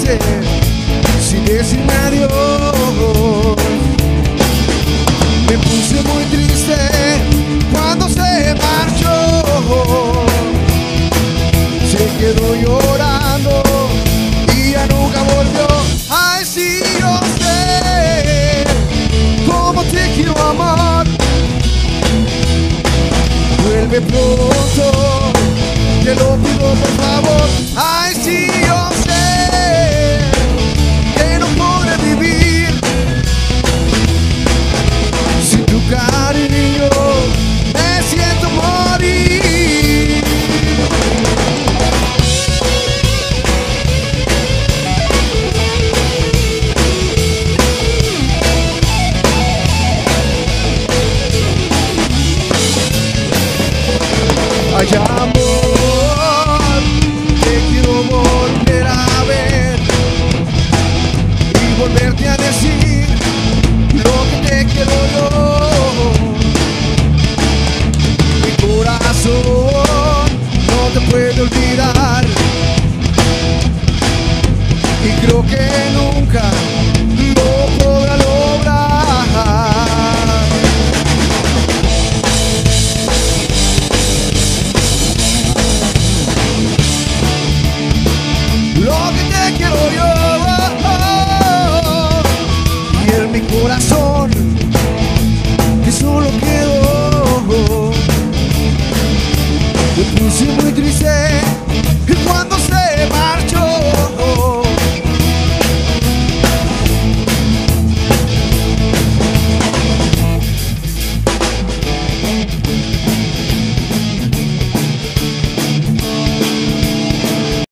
fuiste sin decirme adiós. Me puse muy triste cuando se marchó. Se quedó llorando y ya nunca volvió. Ay, sí, yo sé cómo te quiero amar. Vuelve pronto, te lo pido por favor. Ay, sí, yo sé que no podré vivir sin tu cariño, me siento morir. Ay, amor, te quiero volver a ver y volverte a decir lo que te quiero yo. Mi corazón no te puede olvidar y creo que nunca lo podrá lograr. Lo que te quiero yo, y en mi corazón que solo quedó. Me puse muy triste